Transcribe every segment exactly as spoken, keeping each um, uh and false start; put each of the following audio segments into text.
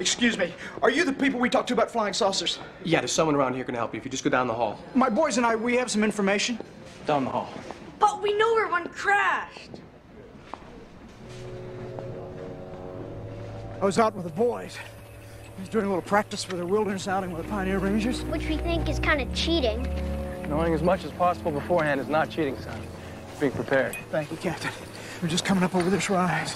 Excuse me. Are you the people we talked to about flying saucers? Yeah, there's someone around here who can help you if you just go down the hall. My boys and I, we have some information. Down the hall. But we know where one crashed. I was out with the boys. I was doing a little practice for their wilderness outing with the Pioneer Rangers. Which we think is kind of cheating. Knowing as much as possible beforehand is not cheating, son. Being prepared. Thank you, Captain. We're just coming up over this rise.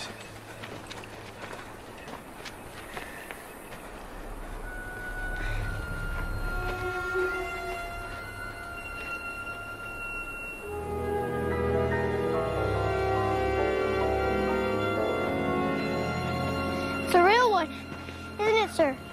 It's a real one, isn't it, sir?